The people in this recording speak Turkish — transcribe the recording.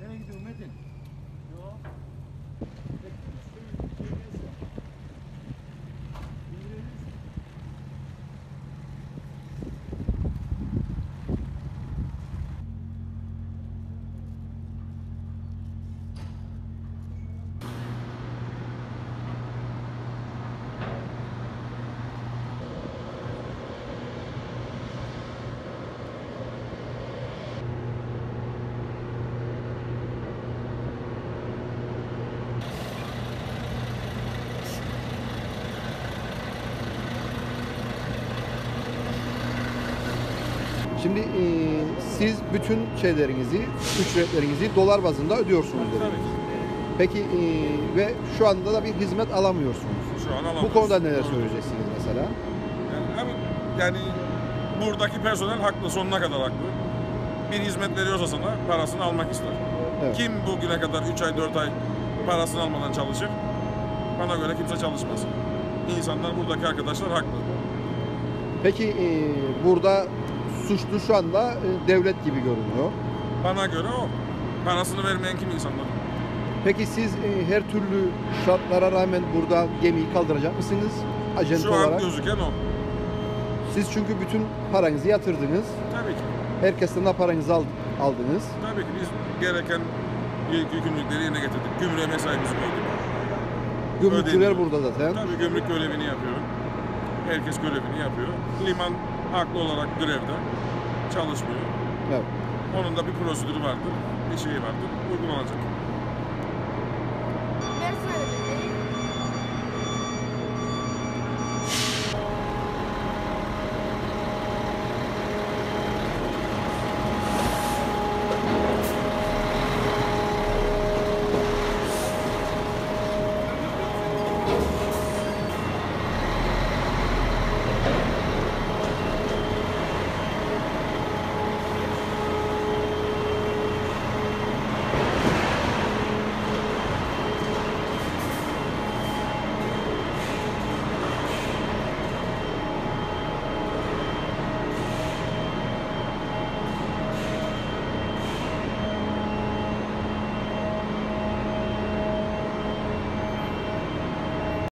Nereye gidiyorsun Metin? Yok. Şimdi siz bütün şeylerinizi, ücretlerinizi dolar bazında ödüyorsunuz Tabii dediniz. ki. Peki ve şu anda da bir hizmet alamıyorsunuz. Şu an alamıyoruz. Bu konuda neler Doğru. söyleyeceksiniz mesela? Yani buradaki personel haklı, sonuna kadar haklı. Bir hizmet veriyorsa sana parasını almak ister. Evet. Kim bugüne kadar 3 ay 4 ay parasını almadan çalışır? Bana göre kimse çalışmaz. İnsanlar, buradaki arkadaşlar haklı. Peki burada suçlu şu anda devlet gibi görünüyor. Bana göre o. Parasını vermeyen kim insanlar? Peki siz her türlü şartlara rağmen burada gemiyi kaldıracak mısınız? Acente Şu an olarak. gözüken o. Siz çünkü bütün paranızı yatırdınız. Tabii ki. Herkesten de paranızı aldınız. Tabii ki biz gereken yükümlülükleri yerine getirdik. Gümrüğe mesaimizi koyduk. Gümrükçüler Ödeniyor. burada zaten. Tabii gümrük görevini yapıyor. Herkes görevini yapıyor. Liman haklı olarak grevde çalışmıyor. Evet. Onun da bir prosedürü vardır, bir şeyi vardır, uygulanacak. Mersin'e